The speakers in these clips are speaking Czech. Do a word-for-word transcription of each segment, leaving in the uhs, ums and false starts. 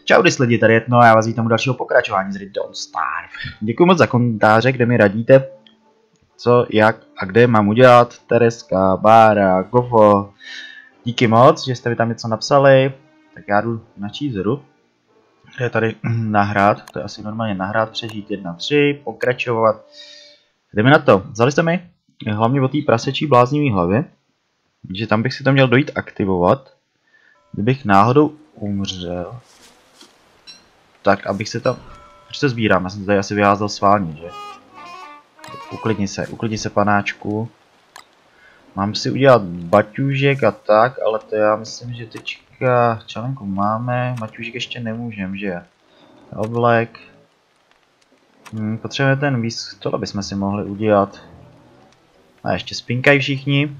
Čau lidi, tady Etno a já vás vítám u dalšího pokračování z Don't Starve. Děkuji moc za komentáře, kde mi radíte, co, jak a kde mám udělat. Tereska, Bára, Gofo. Díky moc, že jste mi tam něco napsali. Tak já jdu načíst hru. Je tady nahrát, to je asi normálně nahrát, přežít jedna tři, pokračovat. Jdeme na to. Vzali jste mi hlavně o té prasečí bláznivý hlavě, že tam bych si to měl dojít aktivovat, kdybych náhodou umřel. Tak, abych se tam... Proč to sbírám? Já jsem to tady asi vyházel sválně, že? Uklidni se, uklidni se, panáčku. Mám si udělat baťůžek a tak, ale to já myslím, že teďka čalenku máme. Baťůžek ještě nemůžem, že? Oblek. Hmm, potřebujeme ten výz... Tohle bychom si mohli udělat. A ještě spinkají všichni.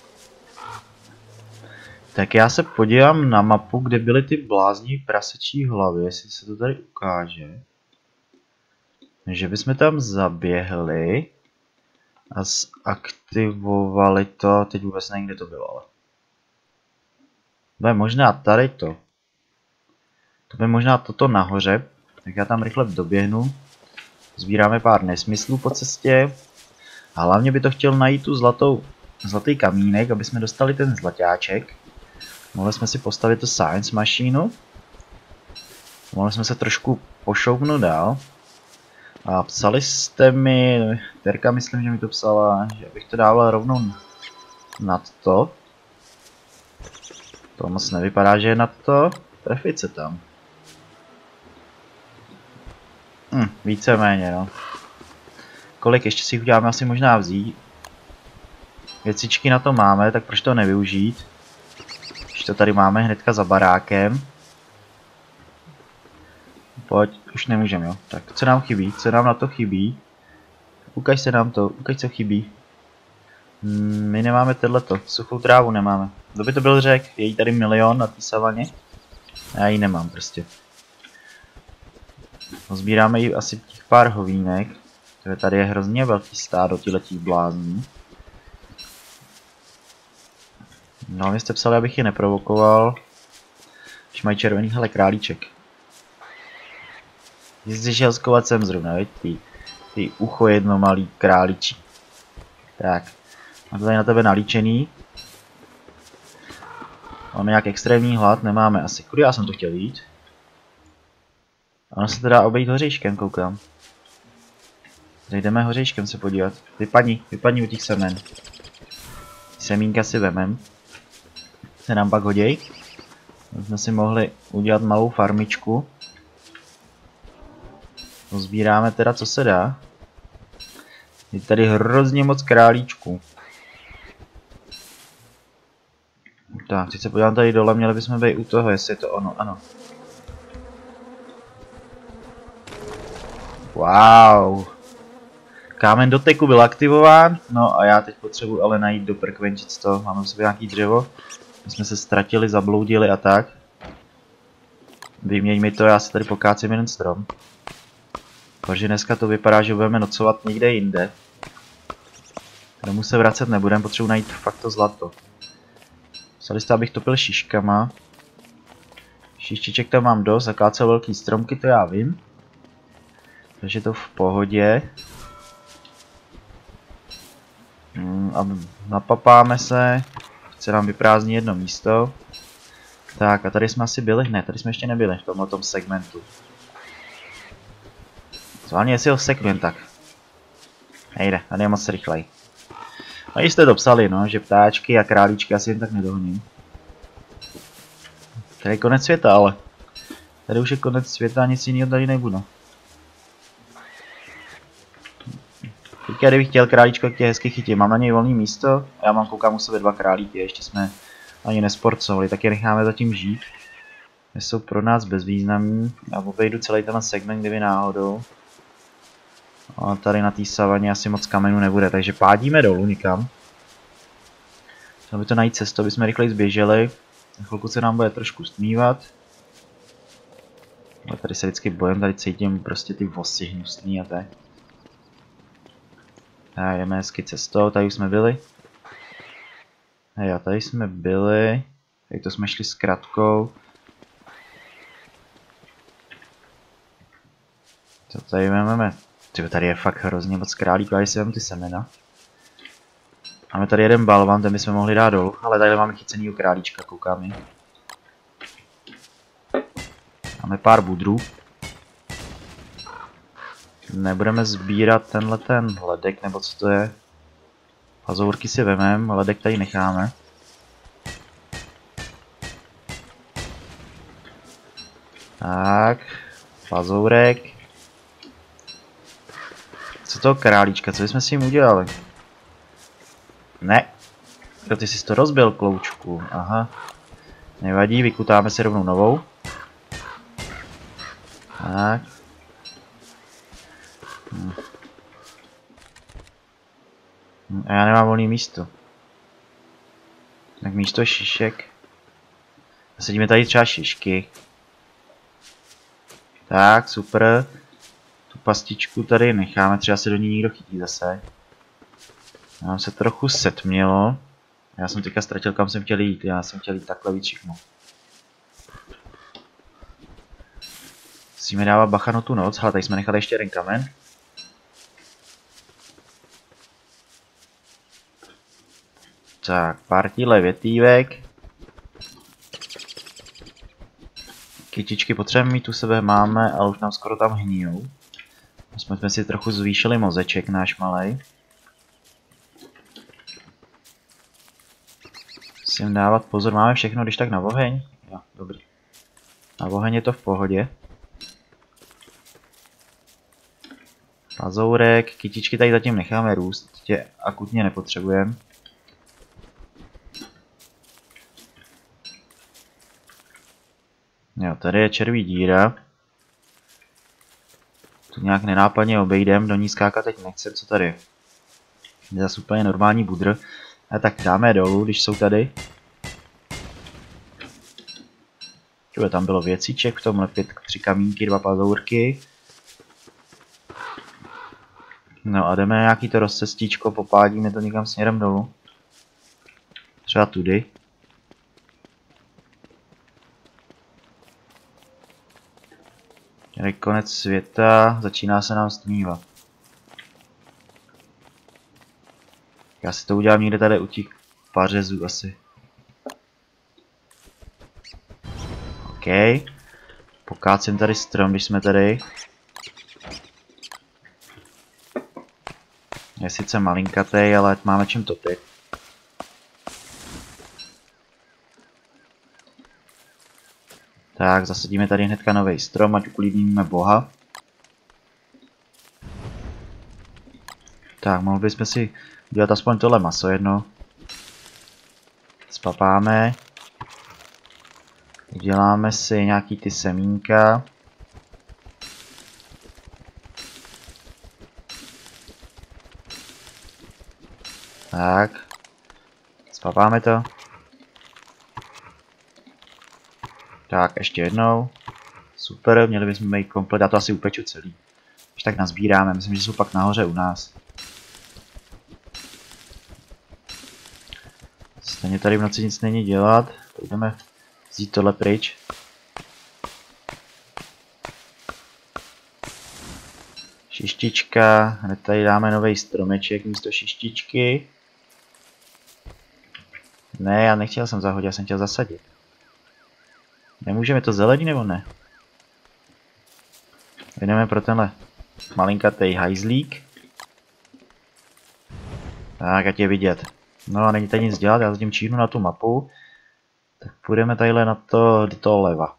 Tak já se podívám na mapu, kde byly ty blázní prasečí hlavy, jestli se to tady ukáže. Že bychom tam zaběhli a zaktivovali to, teď vůbec nevím, kde to bylo, ale. To je možná tady to. To je možná toto nahoře, tak já tam rychle doběhnu. Sbíráme pár nesmyslů po cestě. A hlavně by to chtěl najít tu zlatou, zlatý kamínek, aby jsme dostali ten zlaťáček. Mohli jsme si postavit tu science mašínu. Mohli jsme se trošku pošoupnout dál. A psali jste mi, Terka myslím, že mi to psala, že bych to dával rovnou nad to. To moc nevypadá, že je nad to. Trefit se tam. Hm, víceméně no. Kolik ještě si uděláme asi možná vzít. Věcičky na to máme, tak proč to nevyužít? Když to tady máme hnedka za barákem. Pojď, už nemůžeme, jo. Tak co nám chybí? Co nám na to chybí? Ukaž se nám to, ukaž co chybí. Hmm, my nemáme tohleto, suchou trávu nemáme. Kdo by to byl řek? Je jí tady milion na té savaně? Já ji nemám prostě. Sbíráme jí asi těch pár hovínek. Tady je hrozně velký stádo těchto blázní. No, vy jste psali, abych je neprovokoval. Když mají červený, hele, králíček. Jsi šel skovat sem zrovna, veď ty, ty ucho jedno malý králičí. Tak, mám to tady na tebe nalíčený. Máme nějak extrémní hlad, nemáme asi. Kudy já jsem to chtěl jít? Ono se to dá obejít hořejškem, koukám. Tady jdeme hořejškem se podívat. Vypadni, vypadni u těch semen. Semínka si vemem. Se nám pak hoděj. Jsme si mohli udělat malou farmičku. Pozbíráme teda, co se dá. Je tady hrozně moc králíčků. Tak, teď se podívám tady dole, měli bychom být u toho, jestli je to ono, ano. Wow. Kámen doteku byl aktivován, no a já teď potřebuji ale najít do prkvenčic to, máme v sobě nějaký dřevo. My jsme se ztratili, zabloudili a tak. Vyměň mi to, já se tady pokácím jeden strom. Protože dneska to vypadá, že budeme nocovat někde jinde. Domů se vracet nebudeme, potřebuji najít fakt to zlato. Psali jste, abych topil šiškama. Šištiček tam mám dost, zakácel velký stromky, to já vím. Takže to v pohodě. A napapáme se. Chce nám vyprázdnit jedno místo. Tak a tady jsme asi byli? Ne, tady jsme ještě nebyli v tomhle tom segmentu. Zválně jestli ho segment, tak. Nejde, tady je moc rychlej. No jste to psali, no, že ptáčky a králíčky asi jen tak nedohoním. Tady je konec světa, ale. Tady už je konec světa a nic jiného tady nebude. Teďka kdybych chtěl králíčko, jak tě hezky chytím, mám na něj volné místo a já mám koukám u sebe dva králíky, ještě jsme ani nesporcovali, tak je necháme zatím žít. Jsou pro nás bezvýznamní, já obejdu celý ten segment, kdyby náhodou. A tady na té savaně asi moc kamenů nebude, takže pádíme dolů nikam. Aby to najít cestu, aby jsme rychleji zběželi. Na chvilku se nám bude trošku stmívat. Ale tady se vždycky bojem, tady cítím prostě ty vosy hnusný a tak. A jdeme hezky cestou, tady už jsme byli. A jo, tady jsme byli. Tady to jsme šli s kratkou. Co tady máme? Tyjo, tady je fakt hrozně moc králíků, a jestli vemu ty semena. Máme tady jeden balvan, ten bychom mohli dát dolů, ale tady máme chycenýho králíčka, koukám. Máme pár budrů. Nebudeme sbírat tenhle ten ledek, nebo co to je. Pazourky si vemem, ledek tady necháme. Tak, pazourek. Co toho králíčka, co jsme s ním udělali? Ne. Jo, ty jsi to rozbil, kloučku. Aha. Nevadí, vykutáme si rovnou novou. Tak. Hm. A já nemám volný místo. Tak místo šišek. Zasadíme tady třeba šišky. Tak, super. Tu pastičku tady necháme, třeba se do ní někdo chytí zase. Nám se trochu setmělo. Já jsem teďka ztratil, kam jsem chtěl jít. Já jsem chtěl jít takhle víc všechno. Musíme dávat bacha na tu noc. Hele, tady jsme nechali ještě jeden kamen. Tak, pár tíhle větívek. Kytičky potřebujeme mít u sebe, máme, ale už nám skoro tam hníjou. Jsme, jsme si trochu zvýšili mozeček náš malej. Musím dávat pozor, máme všechno, když tak na oheň. Jo, dobrý. Na oheň je to v pohodě. Pazourek, kytičky tady zatím necháme růst, tě akutně nepotřebujeme. Jo, tady je červí díra. Tu nějak nenápadně obejdem, do ní skákat teď nechcem, co tady je. Je zase úplně normální budr. A tak dáme dolů, když jsou tady. Čuve, tam bylo věcíček, v tomhle pět, tři kamínky, dva pazourky. No a jdeme nějaký to rozcestíčko, popádíme to někam směrem dolů. Třeba tudy. Tady konec světa, začíná se nám stmívat. Já si to udělám někde tady u těch pařezů asi. OK. Pokácím tady strom, když jsme tady. Je sice malinkatej, ale máme čím topit. Tak, zasadíme tady hnedka nový strom, ať uklidníme boha. Tak, mohli bychom si udělat aspoň tohle maso jedno. Spapáme. Uděláme si nějaký ty semínka. Tak. Spapáme to. Tak, ještě jednou. Super, měli bychom mít komplet, já to asi upeču celý. Když tak nazbíráme, myslím, že jsou pak nahoře u nás. Stejně tady v noci nic není dělat, jdeme vzít tohle pryč. Šištička, hned tady dáme nový stromeček místo šištičky. Ne, já nechtěl jsem zahodit, já jsem chtěl zasadit. Nemůžeme to zelenit nebo ne? Jdeme pro tenhle malinkatej hajzlík. Tak, ať je vidět. No a není tady nic dělat, já zatím číhnu na tu mapu. Tak půjdeme tadyhle na to, do toho leva.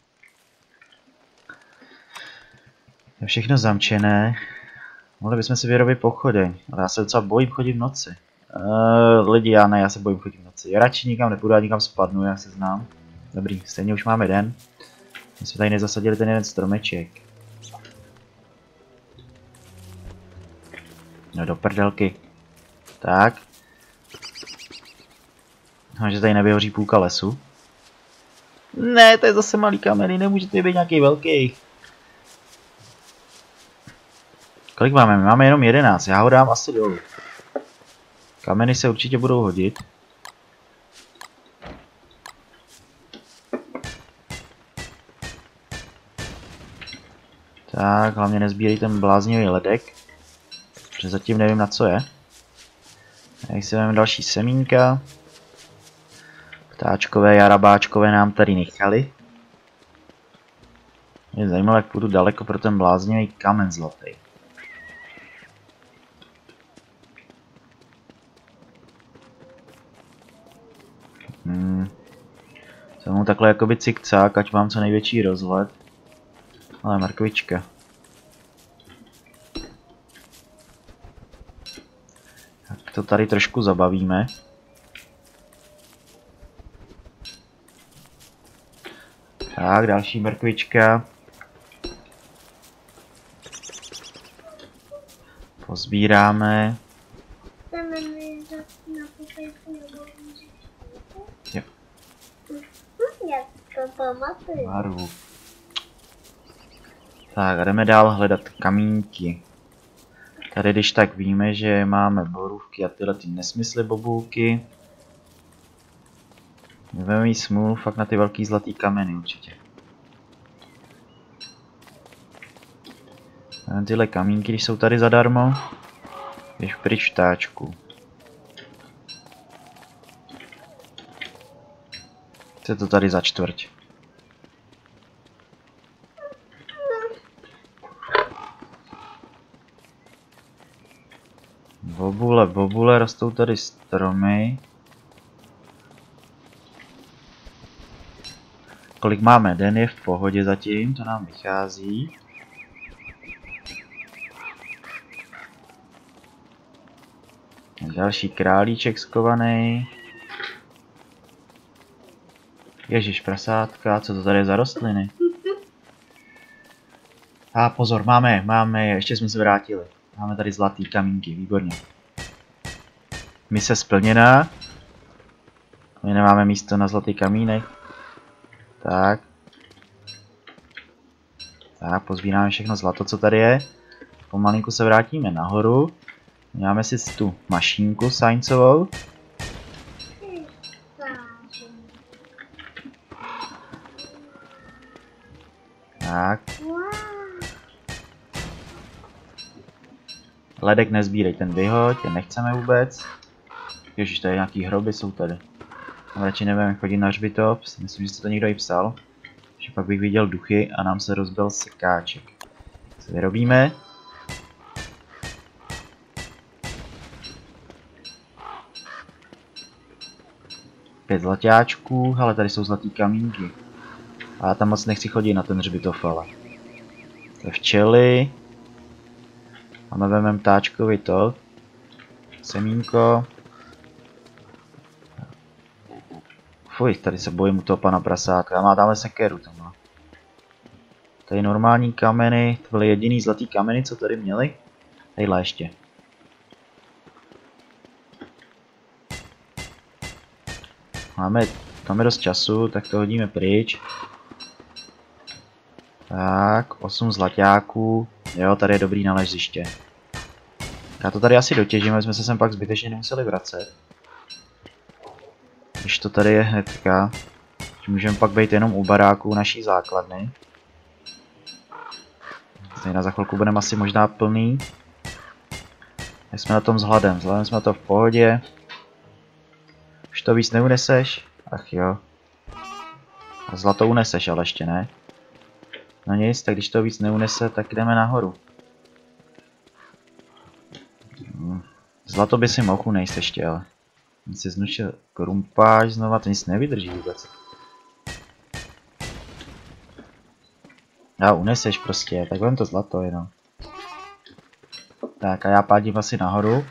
Je všechno zamčené. Mohli bychom si vyrobit pochodeň, ale já se docela bojím chodit v noci. Uh, lidi, já ne, já se bojím chodit v noci. Já radši nikam nepůjdu, já nikam spadnu, já se znám. Dobrý, stejně už máme den. My jsme tady nezasadili ten jeden stromeček. No do prdelky. Tak. No, že tady nevyhoří půlka lesu. Ne, to je zase malý kameny, nemůžete být nějaký velký. Kolik máme? My máme jenom jedenáct, já ho dám asi dolů. Kameny se určitě budou hodit. Tak, hlavně nezbírej ten bláznivý ledek. Protože zatím nevím, na co je. Jak si vezmeme další semínka. Ptáčkové, jarabáčkové nám tady nechali. Mě zajímalo, jak půjdu daleko pro ten bláznivý kamen zlatý. Hmm. Jsem mu takhle jakoby cikcák, ať mám co největší rozhled. Ale mrkvička. Tak to tady trošku zabavíme. Tak, další mrkvička. Pozbíráme. Jo. Já to pamatuju. Barvu. Tak, jdeme dál hledat kamínky. Tady když tak víme, že máme borůvky a tyhle ty nesmysly bobůlky. Budeme mít smůlu fakt na ty velký zlatý kameny určitě. A tyhle kamínky, když jsou tady zadarmo, běž pryč vtáčku. Co je to tady za čtvrť? Bobule, bobule, rostou tady stromy. Kolik máme? Den je v pohodě zatím, to nám vychází. Další králíček skovaný. Ježiš, prasátka, co to tady je za rostliny? A ah, pozor, máme, máme, ještě jsme se vrátili. Máme tady zlatý kamínky, výborně. Mise splněná. My nemáme místo na zlatý kamínek. Tak. Tak, pozbíráme všechno zlato, co tady je. Pomalinku se vrátíme nahoru. Máme si tu mašínku scienceovou. Tak. Ledek nezbírej, ten vyhoď, ten nechceme vůbec. Ježiš, tady nějaký hroby jsou tady. A radši nebudeme chodit na hřbitov, myslím, že se to někdo i psal. Že pak bych viděl duchy a nám se rozbil sekáček. Co vyrobíme? Pět zlaťáčků, ale tady jsou zlatý kamínky. A já tam moc nechci chodit na ten hřbitov, ale. To je včely. A my vezmeme ptáčkovi to. Semínko. Fuj, tady se bojím u toho pana prasáka. Já mám tamhle sekeru tam. Tady normální kameny, to byly jediný zlatý kameny, co tady měli. Tadyhle ještě. Máme, máme dost času, tak to hodíme pryč. Tak, osm zlaťáků. Jo, tady je dobrý naleziště. Já to tady asi dotěžím, aby jsme se sem pak zbytečně nemuseli vracet. Když to tady je hnedka, že můžeme pak být jenom u baráků naší základny. Tady za chvilku budeme asi možná plný. Jak jsme na tom s hladem? S hladem jsme to v pohodě. Už to víc neuneseš? Ach jo. A zlato uneseš, ale ještě ne. No nic, tak když to víc neunese, tak jdeme nahoru. Zlato by si mohl unést ještě, ale. Nic si znučil korumpáž znova, to nic nevydrží vůbec. Já uneseš prostě, tak vem to zlato jenom. Tak a já pádím asi nahoru.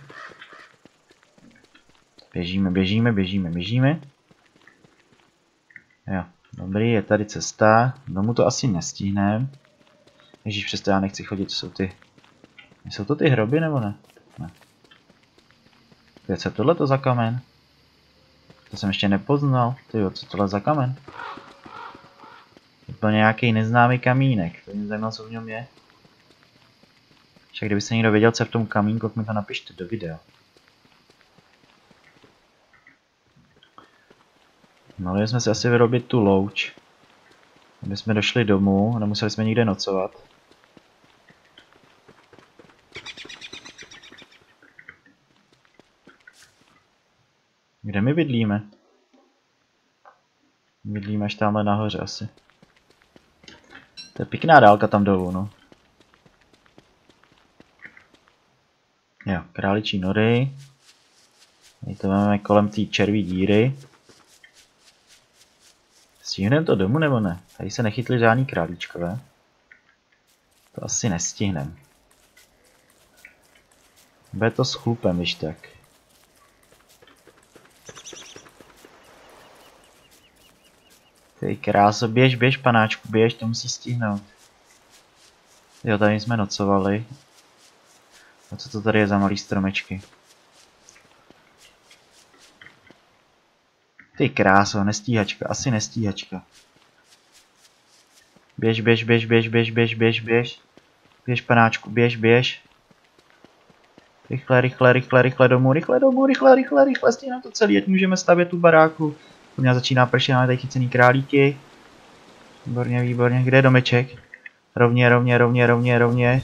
Běžíme, běžíme, běžíme, běžíme. Jo, dobrý, je tady cesta. Domů to asi nestihneme. Ježíš, přesto já nechci chodit, jsou ty... Jsou to ty hroby nebo ne? Ne. Co je tohleto za kamen? To jsem ještě nepoznal. Tyjo, co tohle za kamen? Úplně nějaký neznámý kamínek. To mě zajímalo, co v něm je. Však kdyby se někdo věděl, co je v tom kamínku, tak mi to napište do videa. Mohli jsme si asi vyrobit tu louč. Aby jsme došli domů, nemuseli jsme nikde nocovat. Kde my bydlíme? Bydlíme až tamhle nahoře asi. To je pěkná dálka tam dolů, no. Jo, králičí nory. Tady to máme kolem té červí díry. Stihneme to domů nebo ne? Tady se nechytli žádný králíčkové. To asi nestihneme. Bude to s chlupem, když tak. Ty kráso, běž, běž, panáčku, běž, to musí stihnout. Jo, tady jsme nocovali. A co to tady je za malý stromečky? Ty kráso, nestíhačka, asi nestíhačka. Běž, běž, běž, běž, běž, běž, běž, běž. Běž, panáčku, běž, běž. Rychle, rychle, rychle, rychle domů, rychle domů, rychle, rychle, rychle, stejně to celý, ať můžeme stavět tu baráku. U mě začíná pršet, máme tady chycený králíky. Výborně, výborně, kde je domeček? Rovně, rovně, rovně, rovně, rovně.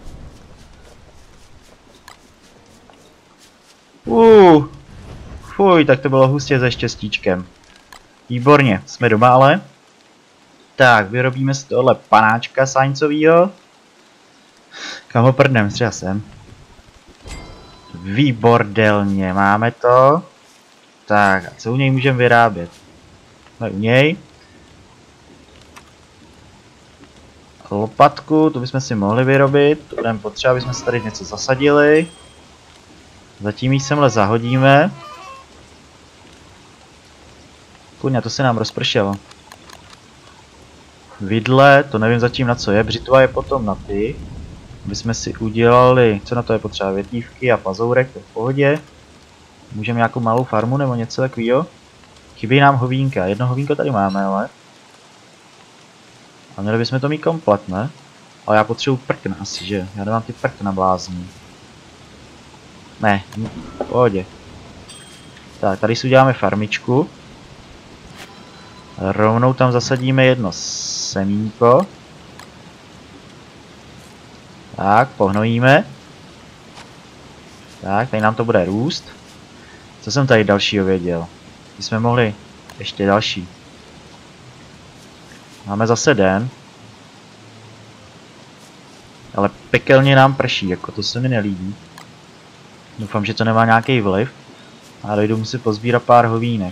Uh, fuj, tak to bylo hustě se štěstíčkem. Výborně, jsme doma ale. Tak, vyrobíme z tohle panáčka sáňcovýho. Kam ho prdnem, třeba sem. Výbordelně, máme to. Tak, a co u něj můžeme vyrábět? No u něj. Lopatku, tu bychom si mohli vyrobit. To budeme potřeba, aby jsme si tady něco zasadili. Zatím ji semhle zahodíme. Kurňa, to se nám rozpršelo. Vidle, to nevím zatím na co je. Břitva je potom na ty. Aby jsme si udělali, co na to je potřeba, větívky a pazourek, to v pohodě. Můžeme nějakou malou farmu nebo něco takového. Chybí nám hovínka, jedno hovínko tady máme, ale. A měli bychom to mít komplet, ne? Ale já potřebuji prkna asi, že? Já nemám ty prkna blázní. Ne, v pohodě. Tak, tady si uděláme farmičku. Rovnou tam zasadíme jedno semínko. Tak, pohnojíme. Tak, tady nám to bude růst. Co jsem tady dalšího věděl? My jsme mohli ještě další. Máme zase den. Ale pekelně nám prší, jako to se mi nelíbí. Doufám, že to nemá nějaký vliv. A dojdu muset pozbírat pár hovínek.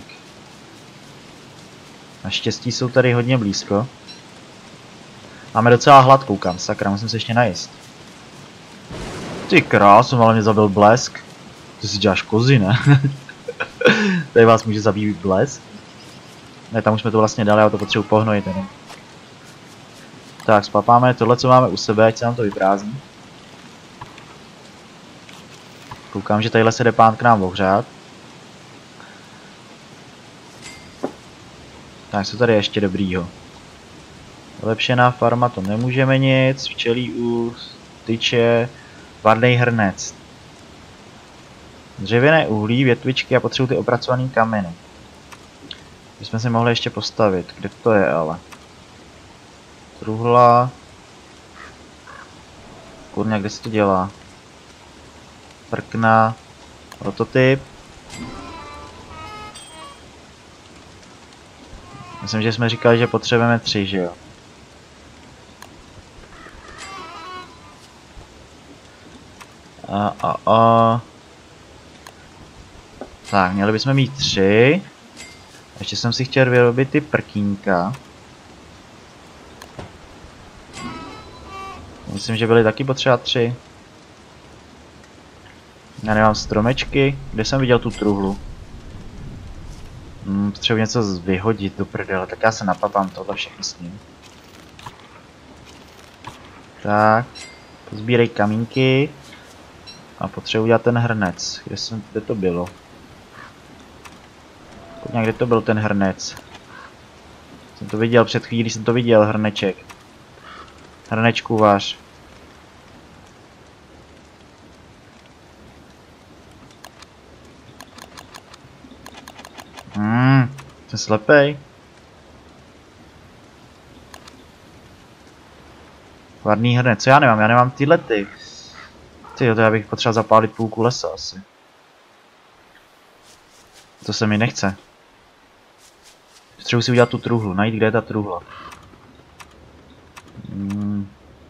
Naštěstí jsou tady hodně blízko. Máme docela hlad, koukám, sakra, musím se ještě najíst. Ty krásu, ale mě zabil blesk. Ty si děláš kozy, ne? Tady vás může zabít blesk. Ne, tam už jsme to vlastně dali, ale to potřebuji pohnojit jenom. Tak, spapáme tohle, co máme u sebe, ať se nám to vyprázdní. Koukám, že tadyhle se jde pán k nám ohřát. Tak, co tady je ještě dobrýho? Vylepšená farma, to nemůžeme nic. Včelí úst, tyče, varnej hrnec. Dřevěné uhlí, větvičky a potřebuji ty opracované kameny. Bychom si mohli ještě postavit. Kde to je ale? Truhla. Kurňa, kde se to dělá? Prkna. Prototyp. Myslím, že jsme říkali, že potřebujeme tři, že jo? A, a, a. Tak, měli bychom mít tři. Ještě jsem si chtěl vyrobit ty prkínka. Myslím, že byly taky potřeba tři. Já nemám stromečky. Kde jsem viděl tu truhlu? Hmm, potřebuji něco vyhodit do prdele, tak já se napapám tohle všechno s ním. Tak, pozbírej kamínky. A potřebuji udělat ten hrnec. Kde, jsem, kde to bylo? Kodně, kde to byl ten hrnec? Jsem to viděl před chvílí, jsem to viděl, hrneček. Hrnečku váš. Hmm, jsem slepej. Varný hrnec, co já nemám? Já nemám tyhle ty. Tyjo, to já bych potřeboval zapálit půlku lesa asi. To se mi nechce. Potřebuji si udělat tu truhlu, najít, kde je ta truhla. Hmm.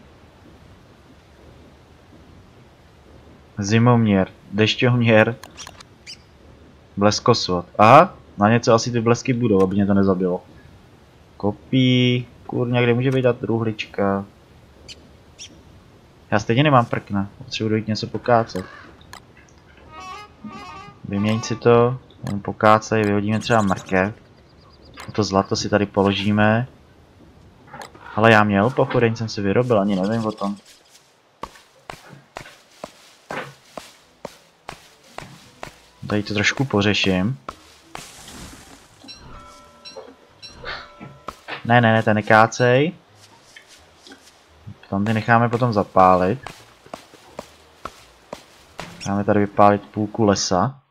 Zimoměr, dešťoměr, bleskosvod. Aha, na něco asi ty blesky budou, aby mě to nezabilo. Kopí, kurňa, kde může být ta truhlička? Já stejně nemám prkna, potřebuji dojít něco pokácet. Vyměnit si to, pokácej, vyhodíme třeba mrkev. To zlato si tady položíme. Ale já měl pochodeň, jsem si vyrobil, ani nevím o tom. Tady to trošku pořeším. Ne, ne, ne, ten nekácej. Tam ty necháme potom zapálit. Necháme tady vypálit půlku lesa.